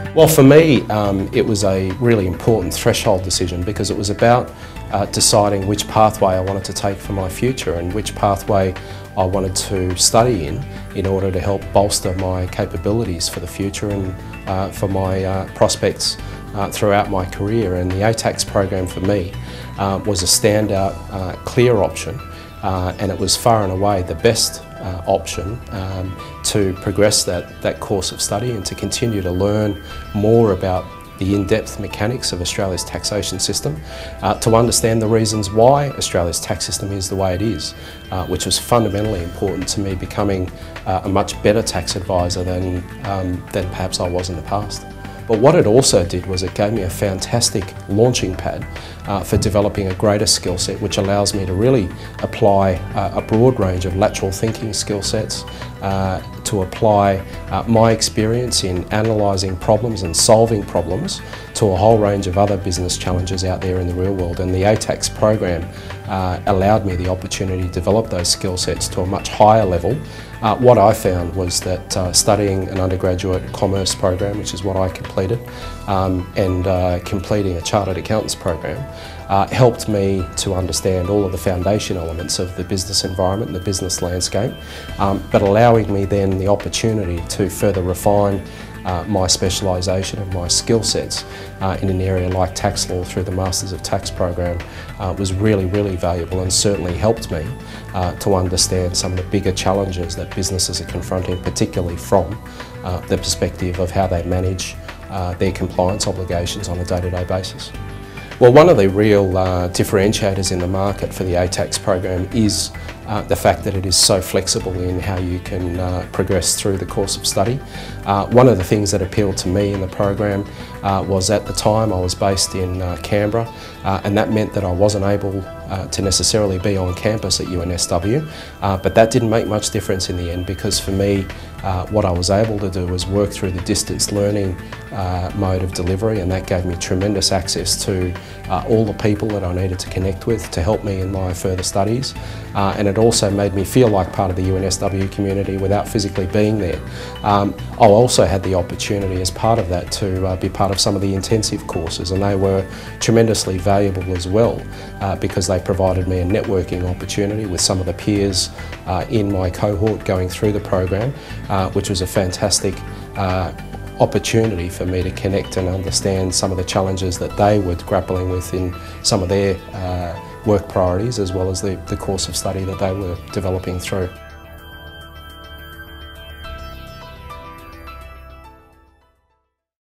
Well, for me, it was a really important threshold decision because it was about deciding which pathway I wanted to take for my future and which pathway I wanted to study in order to help bolster my capabilities for the future and for my prospects throughout my career. And the Atax program for me was a standout, clear option, and it was far and away the best option to progress that course of study and to continue to learn more about the in-depth mechanics of Australia's taxation system, to understand the reasons why Australia's tax system is the way it is, which was fundamentally important to me becoming a much better tax advisor than perhaps I was in the past. But what it also did was it gave me a fantastic launching pad for developing a greater skill set, which allows me to really apply a broad range of lateral thinking skill sets, to apply my experience in analysing problems and solving problems to a whole range of other business challenges out there in the real world. And the Atax program allowed me the opportunity to develop those skill sets to a much higher level. What I found was that studying an undergraduate commerce program, which is what I completed, and completing a chartered accountants program helped me to understand all of the foundation elements of the business environment and the business landscape, but allowing me then the opportunity to further refine my specialisation and my skill sets in an area like tax law through the Masters of Tax program was really, really valuable and certainly helped me to understand some of the bigger challenges that businesses are confronting, particularly from the perspective of how they manage their compliance obligations on a day-to-day basis. Well, one of the real differentiators in the market for the Atax program is the fact that it is so flexible in how you can progress through the course of study. One of the things that appealed to me in the program was at the time I was based in Canberra, and that meant that I wasn't able to necessarily be on campus at UNSW, but that didn't make much difference in the end because for me what I was able to do was work through the distance learning mode of delivery, and that gave me tremendous access to all the people that I needed to connect with to help me in my further studies, and it also made me feel like part of the UNSW community without physically being there. I also had the opportunity as part of that to be part of some of the intensive courses, and they were tremendously valuable as well because they provided me a networking opportunity with some of the peers in my cohort going through the program, which was a fantastic opportunity for me to connect and understand some of the challenges that they were grappling with in some of their work priorities, as well as the course of study that they were developing through.